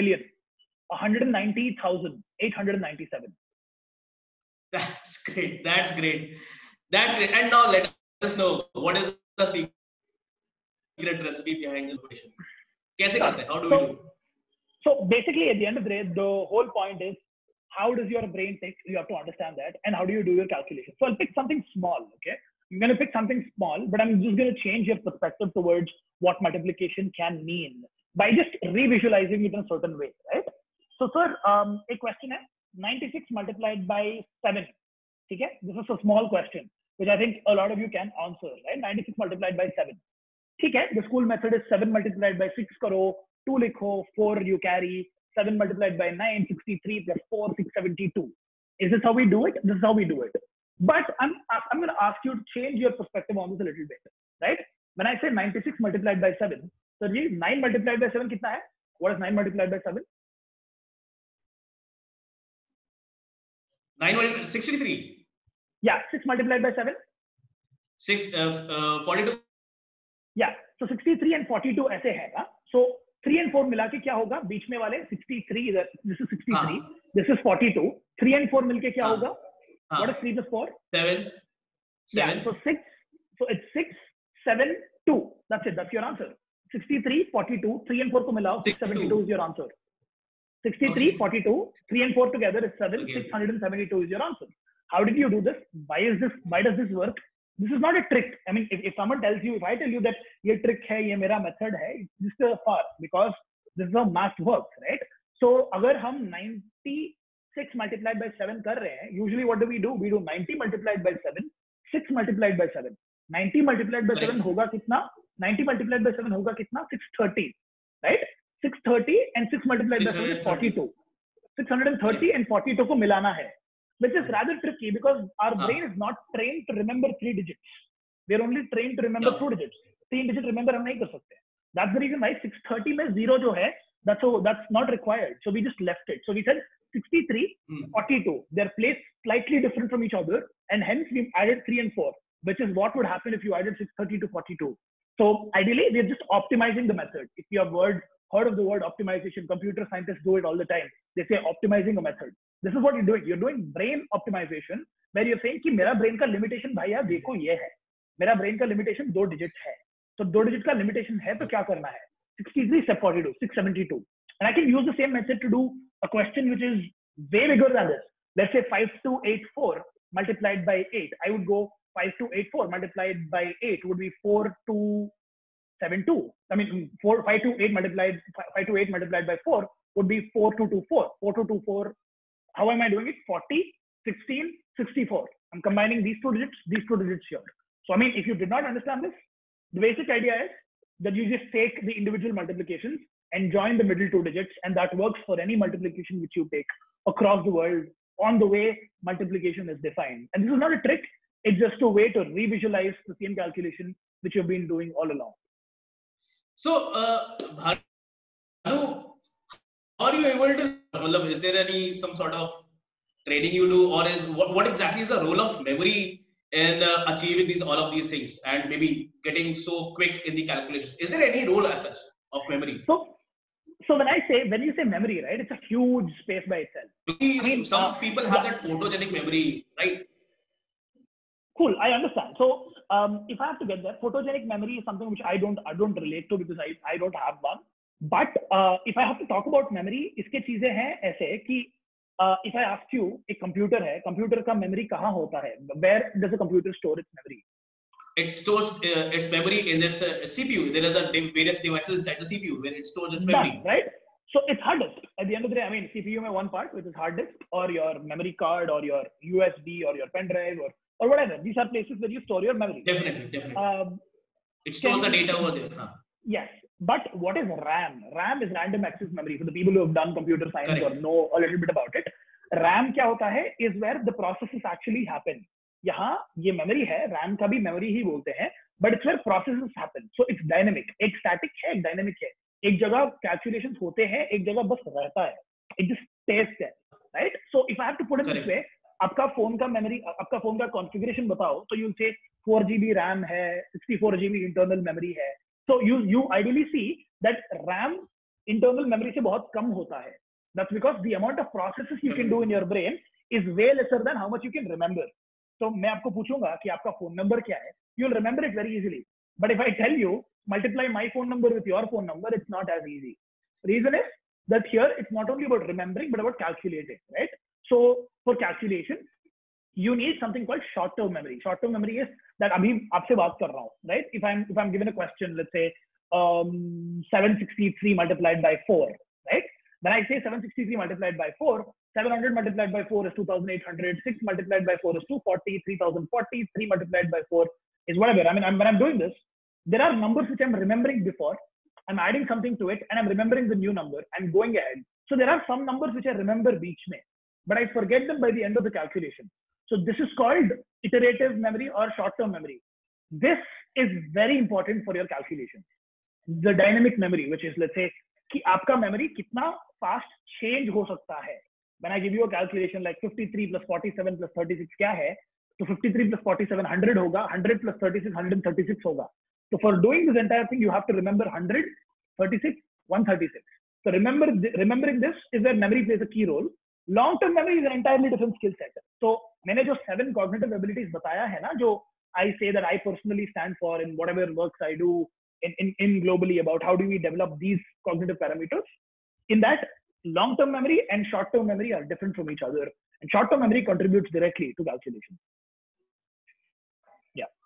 12,190,897. That's great. That's great. That's great. And now let us know what is the secret recipe behind this question. कैसे करते हैं? How do we do? So basically, at the end of the day, the whole point is how does your brain think? You have to understand that, and how do you do your calculation? So I'll pick something small. Okay, I'm going to pick something small, but I'm just going to change your perspective towards what multiplication can mean by just revisualizing it in a certain way, right? So sir, a question is 96 multiplied by 7. Okay, this is a small question which I think a lot of you can answer, right? 96 multiplied by 7. Okay, the school method is 7 multiplied by 6 karo, 2 likho, 4 you carry, 7 multiplied by 9, 63 plus 4, 672. Is this how we do it? This is how we do it. But I'm going to ask you to change your perspective on this a little bit, right? When I say 96 multiplied by 7, so 9 multiplied by 7 kitna hai? What is 9 multiplied by 7? 63. Yeah, 6 multiplied by 7? 42. Yeah, so 63 and 42 ऐसे है ना? So 3 and 4 मिला के क्या होगा? बीच में वाले 63 इधर, this is 63, this is 42. 3 and 4 मिलके क्या होगा? What is 3 plus 4? 7. Yeah, so 6. So it's 6, 7, 2. That's it. That's your answer. 63, 42. 3 and 4 को मिलाओ. 672 is your answer. 63, 42. 3 and 4 together is 7. 672 is your answer. How did you do this? Why does this work? This is not a trick. I mean, if someone tells you, if I tell you that ये trick है, ये मेरा method है, it's just a farce because this is how math works, right? So अगर हम 96 multiplied by 7 कर रहे हैं, usually what do? We do 90 multiplied by 7, 6 multiplied by 7. 90 multiplied by 7 होगा कितना? 90 multiplied by 7 होगा कितना? 630, right? 630 and 6 multiplied by 7 is 42. 630 and 42 को मिलाना है. Which is rather tricky because our brain is not trained to remember 3 digits. We are only trained to remember 2 digits. 3 digits remember हम नहीं कर सकते. That's the reason why 630 में 0 जो है, that's not required. So we just left it. So we said 63, 42. They're placed slightly different from each other, and hence we added 3 and 4, which is what would happen if you added 630 to 42. So ideally, we're just optimizing the method. If you have heard of the word optimization, computer scientists do it all the time. They say optimizing a method. This is what you're doing. You're doing brain optimization, where you're saying कि मेरा brain का limitation भाई यार देखो ये है. मेरा brain का limitation 2 digits है. तो 2 digits का limitation है तो क्या करना है? 63 step 42, 672. And I can use the same method to do a question which is way bigger than this. Let's say 5284 multiplied by 8. I would go 5284 multiplied by 8 would be 4272. I mean 528 multiplied by 4 would be 4224. 4224. How am I doing it? 40, 16, 64. I'm combining these two digits here. So, I mean, if you did not understand this, the basic idea is that you just take the individual multiplications and join the middle 2 digits, and that works for any multiplication which you take across the world on the way multiplication is defined. And this is not a trick. It's just a way to revisualize the same calculation which you've been doing all along. So, Bhanu, are you able to, is there some sort of training you do, or is what exactly is the role of memory in achieving all of these things and maybe getting so quick in the calculations? Is there any role as such of memory? So when you say memory, right, it's a huge space by itself. I mean, some people have that photogenic memory, right? Cool, I understand. So if I have to get there, photogenic memory is something which I don't relate to because I don't have one. But if I have to talk about memory, इसके चीजें हैं ऐसे कि if I ask you, एक computer है, computer का memory कहाँ होता है? Where does a computer store its memory? It stores its memory in its CPU. There is a various devices inside the CPU where it stores its memory. Done, right? So it's hard disk. At the end of the day, I mean, CPU में one part, which is hard disk, or your memory card, or your USB, or your pen drive, or whatever. These are places where you store your memory. Definitely. It stores the data over there. Huh? Yes. But what is RAM? RAM is random access memory. For the people who have done computer science or know a little bit about it, RAM क्या होता है? Is where the processes actually happen. यहाँ ये memory है, RAM का भी memory ही बोलते हैं, but it's where processes happen. So it's dynamic. एक static है, एक dynamic है. एक जगह calculations होते हैं, एक जगह बस रहता है. It just stays there, right? So if I have to put it this way, आपका फोन का memory, आपका फोन का configuration बताओ, तो you'll say 4 GB RAM है, 64 GB internal memory है. So you ideally see that RAM internal memory से बहुत कम होता है. That's because the amount of processes you can do in your brain is way lesser than how much you can remember. So मैं आपको पूछूंगा कि आपका phone number क्या है? You'll remember it very easily. But if I tell you multiply my phone number with your phone number, it's not as easy. Reason is that here it's not only about remembering but about calculating, right? So for calculation, you need something called short-term memory. Short-term memory is that अभी आपसे बात कर रहा हूँ, right? If I'm given a question, let's say 763 multiplied by 4, right? When I say 763 multiplied by 4, 700 multiplied by 4 is 2,800, 6 multiplied by 4 is 240, 3,040, 3 multiplied by 4 is whatever. I mean, when I'm doing this, there are numbers which I'm remembering before, I'm adding something to it, and I'm remembering the new number, I'm going ahead. So there are some numbers which I remember beach mein, but I forget them by the end of the calculation. So this is called iterative memory or short-term memory. This is very important for your calculation. The dynamic memory, which is, let's say, कि आपका memory कितना fast change हो सकता है. When I give you a calculation like 53 plus 47 plus 36 क्या है? तो 53 plus 47 100 होगा, 100 plus 36 136 होगा. So for doing this entire thing, you have to remember 100, 36, 136. So remembering this is where memory plays a key role. Long-term memory is an entirely different skill set. So मैंने जो 7 cognitive abilities बताया है ना, जो I say that I personally stand for in whatever works I do in globally about how do we develop these cognitive parameters. In that, long-term memory and short-term memory are different from each other. And short-term memory contributes directly to calculation. Yeah.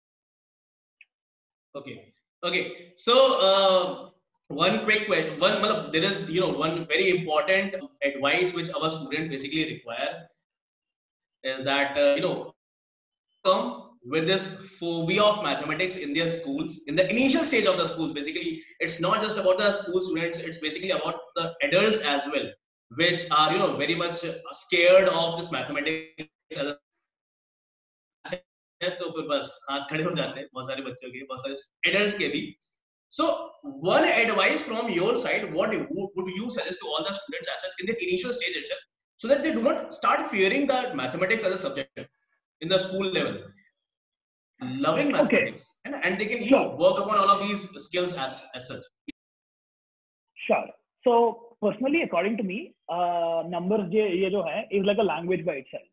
Okay. So one quick question. There is one very important advice which our students basically require is that come with this phobia of mathematics in their schools, in the initial stage of the schools. Basically, it's not just about the school students, it's basically about the adults as well, which are very much scared of this mathematics as a तो फिर बस हाथ खड़े हो जाते हैं बहुत सारे बच्चों के, बहुत सारे adults के भी. So one advice from your side, what would you suggest to all the students as such in the initial stage itself, so that they do not start fearing the mathematics as a subject in the school level, loving mathematics, and they can work upon all of these skills as such? Sure. So personally, according to me, numbers ये जो है is like a language by itself.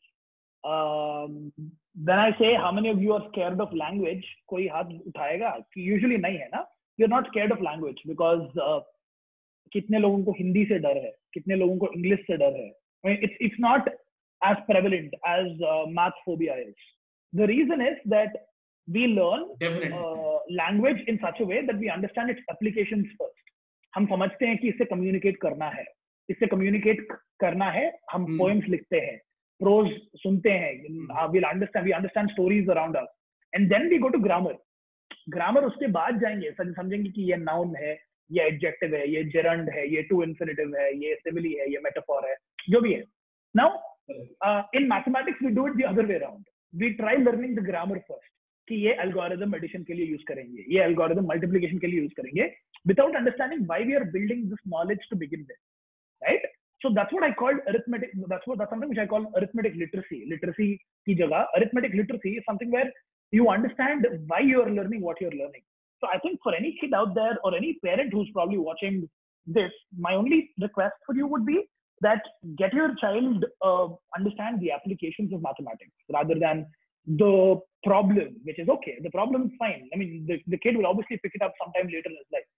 When I say how many of you are scared of language, कोई हाथ उठाएगा? Usually नहीं है ना. You're not scared of language because कितने लोगों को हिंदी से डर है, कितने लोगों को इंग्लिश से डर है. I mean, it's not as prevalent as math phobia is. The reason is that we learn language in such a way that we understand its applications first. हम समझते हैं कि इससे communicate करना है, इससे communicate करना है, हम poems लिखते हैं, prose सुनते हैं, we understand stories around us, and then we go to grammar. Grammar उसके बाद जाएंगे, समझेंगे कि ये noun है, ये adjective है, ये gerund है, ये to infinitive है, ये simile है, ये metaphor है, जो भी है. Now, in mathematics we do it the other way around. We try learning the grammar first. कि ये algorithm addition के लिए use करेंगे, ये algorithm multiplication के लिए use करेंगे, without understanding why we are building this knowledge to begin with, right? So that's what I call arithmetic. That's something which I call arithmetic literacy. Literacy की जगह arithmetic literacy is something where you understand why you are learning what you are learning. So I think for any kid out there or any parent who's probably watching this, my only request for you would be that get your child understand the applications of mathematics rather than the problem, which is okay. The problem is fine. I mean, the kid will obviously pick it up sometime later in his life.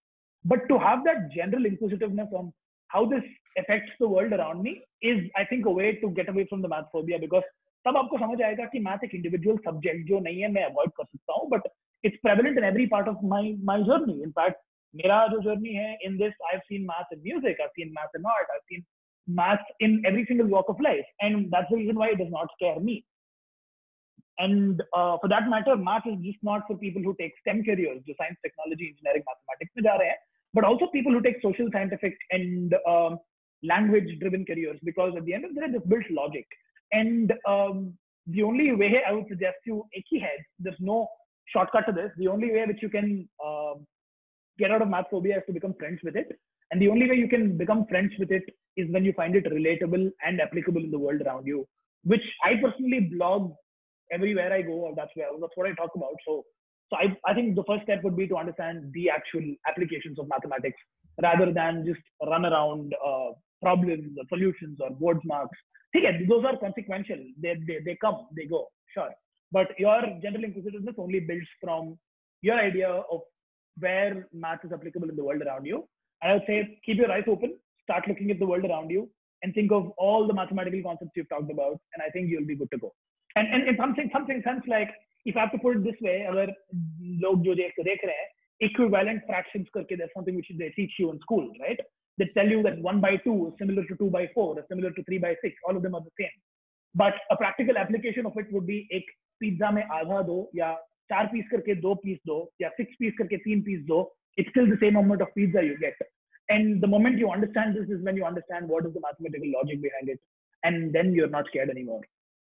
But to have that general inquisitiveness on how this affects the world around me is, I think, a way to get away from the math phobia, because तब आपको समझ आएगा कि math एक individual subject जो नहीं है मैं avoid कर सकता हूँ, but it's prevalent in every part of my journey. In fact, मेरा जो journey है in this, I've seen math in music, I've seen math in art, I've seen math in every single walk of life, and that's the reason why it does not scare me. And for that matter, math is just not for people who take STEM careers, जो science, technology, engineering, mathematics में जा रहे हैं, but also people who take social, scientific, and language-driven careers, because at the end of the day, this builds logic. And the only way I would suggest you, एक ही है, there's no shortcut to this. The only way which you can get out of math phobia is to become friends with it. And the only way you can become friends with it is when you find it relatable and applicable in the world around you, which I personally blog everywhere I go. That's what I talk about. So I think the first step would be to understand the actual applications of mathematics rather than just run around problems or solutions or board marks. Okay, those are consequential. They come, they go, sure. But your general inquisitiveness only builds from your idea of where math is applicable in the world around you. And I would say keep your eyes open, start looking at the world around you, and think of all the mathematical concepts you've talked about, and I think you'll be good to go. And in something sense, like if I have to put it this way, अगर लोग जो देख रहे हैं, equivalent fractions करके, there's something which they teach you in school, right? They tell you that 1/2 is similar to 2/4, is similar to 3/6. All of them are the same. But a practical application of it would be एक pizza में आधा दो, या 4 piece करके 2 piece दो, या 6 piece करके 3 piece दो. It's still the same amount of pizza you get. And the moment you understand this is when you understand what is the mathematical logic behind it, and then you're not scared anymore.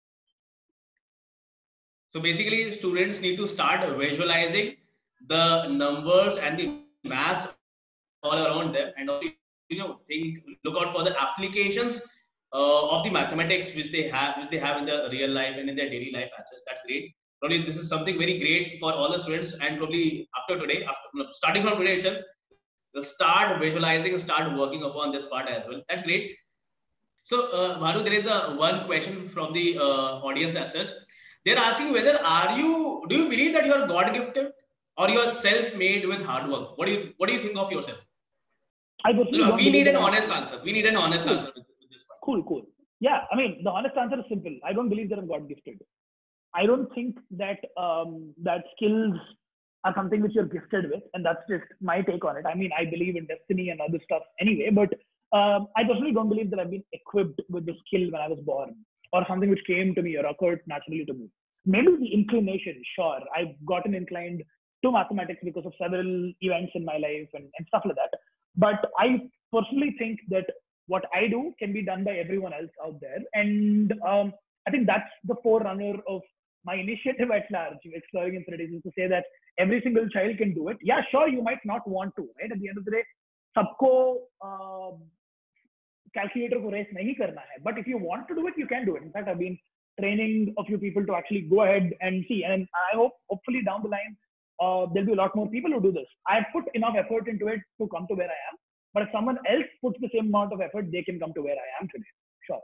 So basically, students need to start visualizing the numbers and the maths all around them, and also, look out for the applications of the mathematics which they have in their real life and in their daily life answers. That's great. Probably this is something very great for all the students, and probably starting from today itself, they'll start visualizing and start working upon this part as well. That's great. So Bhanu, there is one question from the audience as such. They're asking whether do you believe that you're God gifted or you're self-made with hard work? What do you think of yourself? We need an honest answer. We need an honest answer with this part. Cool. Yeah, I mean, the honest answer is simple. I don't believe that I'm God gifted. I don't think that that skills are something which you're gifted with, and that's just my take on it. I mean, I believe in destiny and other stuff anyway, but I personally don't believe that I've been equipped with the skill when I was born, or something which came to me or occurred naturally to me. Maybe the inclination, sure. I've gotten inclined to mathematics because of several events in my life and stuff like that. But I personally think that what I do can be done by everyone else out there. And I think that's the forerunner of my initiative at large, Exploring Infinities, is to say that every single child can do it. Yeah, sure, you might not want to, right? At the end of the day, sabko calculator ko race nahi karna hai. But if you want to do it, you can do it. In fact, I've been training a few people to actually go ahead and see. And I hope, hopefully down the line, there'll be a lot more people who do this. I've put enough effort into it to come to where I am. But if someone else puts the same amount of effort, they can come to where I am today. Sure.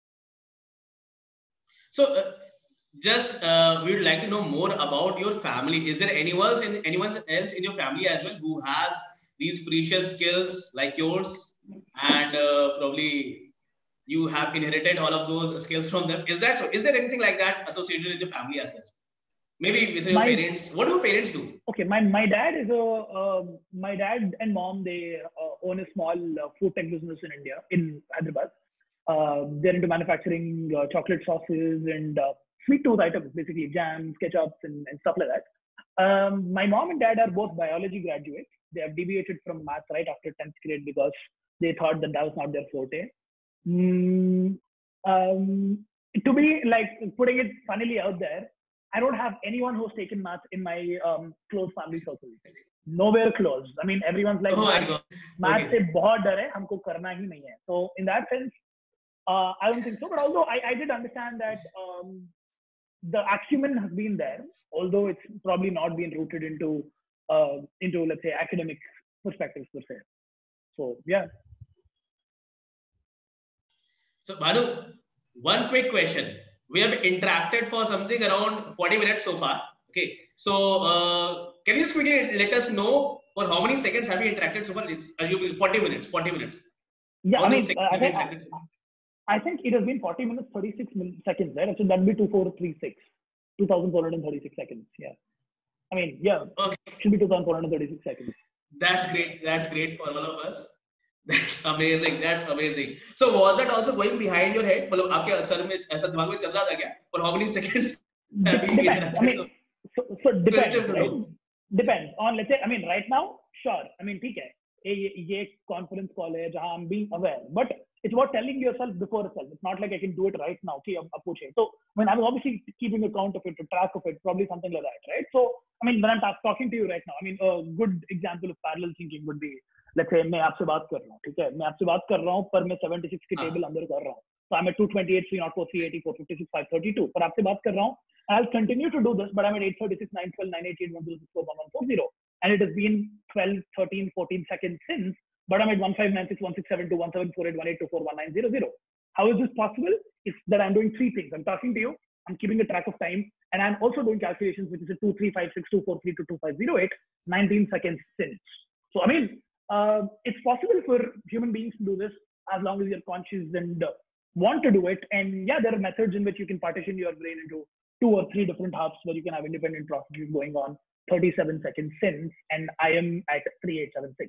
So we would like to know more about your family. Is there anyone else in your family as well who has these precious skills like yours, and probably you have inherited all of those skills from them? Is that so? Is there anything like that associated with the family as such? Maybe with your parents. What do your parents do? Okay, my dad is my dad and mom, they own a small food tech business in India, in Hyderabad. They're into manufacturing chocolate sauces and sweet tooth items, basically jams, ketchups, and stuff like that. My mom and dad are both biology graduates. They have deviated from math right after 10th grade because they thought that was not their forte. To be like putting it funnily out there, I don't have anyone who's taken math in my close family circle. Nowhere close. I mean, everyone's like, math se bahut dar hai, humko karna hi nahi hai. So in that sense, I don't think so. But although I did understand that the acumen has been there, although it's probably not been rooted into let's say academic perspectives per se. So yeah. So Bhanu, one quick question. We have interacted for something around 40 minutes so far. Okay. So can you just quickly let us know For how many seconds have you interacted so far? It's assuming 40 minutes. 40 minutes. Yeah, How I many mean, seconds have you interacted so far? I think it has been 40 minutes, 36 seconds, right? So that'd be 2436, 2436 seconds. Yeah. I mean, yeah, Okay. should be 2436 seconds. That's great. That's great for all of us. That's amazing. That's amazing. So was that also going behind your head? मतलब आपके sir में ऐसा दिमाग में चल रहा था क्या? For how many seconds have you Depends. I interacted? mean, so depends, To right? know. Depends on, let's say, I mean, right now, sure. I mean, ठीक है, ये conference call है जहाँ I'm being aware, but it's about telling yourself before itself. It's not like I can do it right now. Okay, अब पूछे. So I mean, I'm obviously keeping account of it, a track of it, probably something like that, right? So I mean, when I'm talking to you right now, I mean, a good example of parallel thinking would be, let's say, मैं आपसे बात कर रहा हूँ, ठीक है? मैं आपसे बात कर रहा हूँ, पर मैं 76 की table अंदर कर रहा हूँ. So I'm at 228, 304, 380, 456, 532. पर आपसे बात कर रहा हूँ. I'll continue to do this, but I'm at 836, 912, 988, 1064, 1140. And it has been 12, 13, 14 seconds since, but I'm at 1596, 1672, 1748, 1824, 1900. How is this possible? It's that I'm doing three things. I'm talking to you, I'm keeping a track of time, and I'm also doing calculations, which is a 2, 3, 5, 6, 2, 4, 3, 2, 2, 5, 0, 8, 19 seconds since. So, I mean, it's possible for human beings to do this as long as you're conscious and want to do it. And yeah, there are methods in which you can partition your brain into 2 or 3 different halves where you can have independent processes going on. 37 seconds since, and I am at 3876.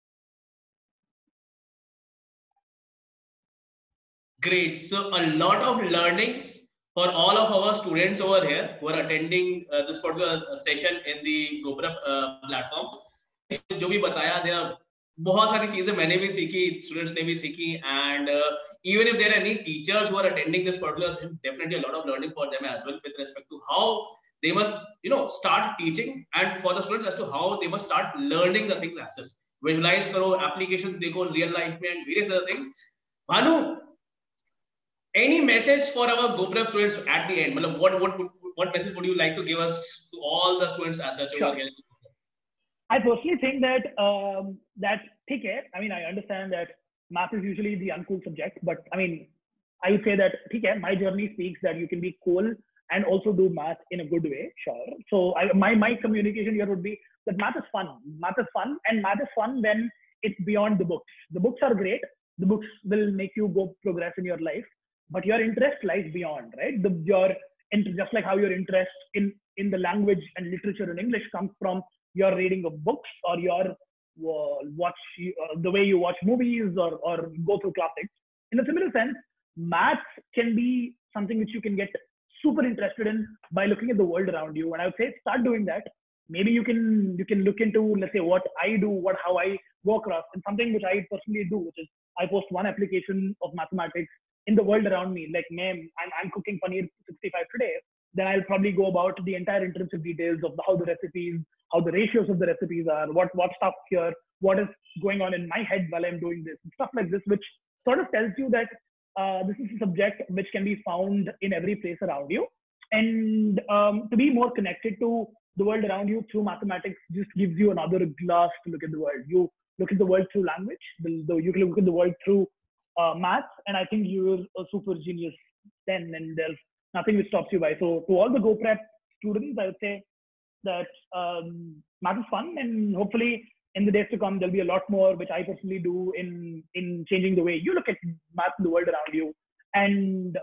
Great. So a lot of learnings for all of our students over here who are attending this particular session in the GoPrep platform. जो भी बताया दिया, बहुत सारी चीजें मैंने भी सीखी, स्टूडेंट्स ने भी सीखी, and even if there are any teachers who are attending this particular session, definitely a lot of learning for them as well with respect to how they must, start teaching, and for the students as to how they must start learning the things as such. Visualize करो, applications देखो real life में, and various other things. Bhanu, any message for our GoPrep students at the end? What message would you like to give us to all the students as such over here? I personally think that I mean, I understand that math is usually the uncool subject, but I mean, I would say that my journey speaks that you can be cool and also do math in a good way, sure. So my communication here would be that math is fun. Math is fun, and math is fun when it's beyond the books. The books are great. The books will make you go progress in your life, but your interest lies beyond, right? Just like how your interest in the language and literature in English comes from your reading of books, or your the way you watch movies or go through classics. In a similar sense, maths can be something which you can get super interested in by looking at the world around you. And I would say start doing that. Maybe you can look into, let's say, what I do, how I go across, and something which I personally do, which is I post one application of mathematics in the world around me. Like, I'm cooking paneer 65 today. Then I'll probably go about the entire intrinsic details of how the recipes, how the ratios of the recipes are, what stuff here, what is going on in my head while I'm doing this, and stuff like this, which sort of tells you that this is a subject which can be found in every place around you. And to be more connected to the world around you through mathematics just gives you another glass to look at the world. You look at the world through language, you can look at the world through maths, and I think you're a super genius then, and there's nothing which stops you by. So to all the GoPrep students, I would say that math is fun, and hopefully in the days to come, there'll be a lot more which I personally do in changing the way you look at math in the world around you, and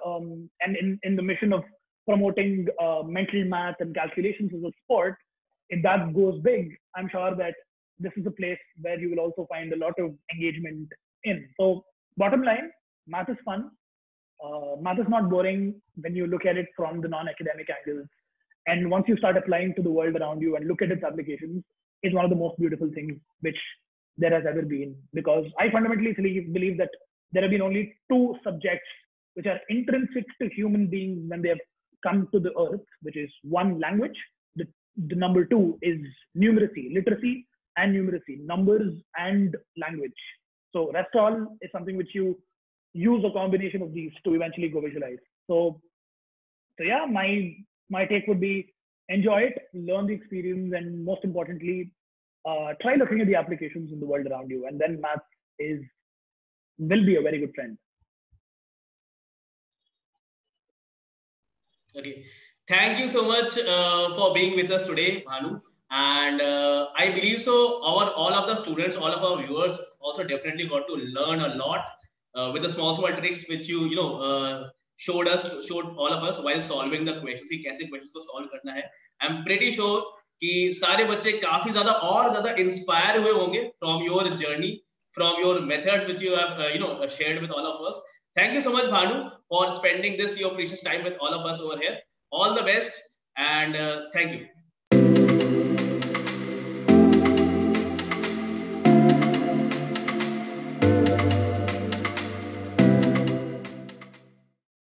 in the mission of promoting mental math and calculations as a sport. If that goes big, I'm sure that this is a place where you will also find a lot of engagement in. So bottom line, math is fun. Math is not boring when you look at it from the non-academic angles. And once you start applying to the world around you and look at its applications, it's one of the most beautiful things which there has ever been. Because I fundamentally believe that there have been only 2 subjects which are intrinsic to human beings when they have come to the earth, which is 1, language. The number 2 is numeracy, literacy and numeracy, numbers and language. So rest all is something which you use a combination of these to eventually go visualize. So yeah, my take would be enjoy it, learn the experience, and most importantly, try looking at the applications in the world around you, and then math will be a very good friend. Okay, thank you so much for being with us today, Bhanu. and I believe so all of the students, all of our viewers also definitely got to learn a lot with the small tricks which showed all of us while solving the questions कि कैसे questions को solve करना है. I'm pretty sure कि सारे बच्चे काफी ज्यादा inspire हुए होंगे from your journey, from your methods which you have shared with all of us. Thank you so much, Bhanu, for spending this your precious time with all of us over here. All the best and thank you.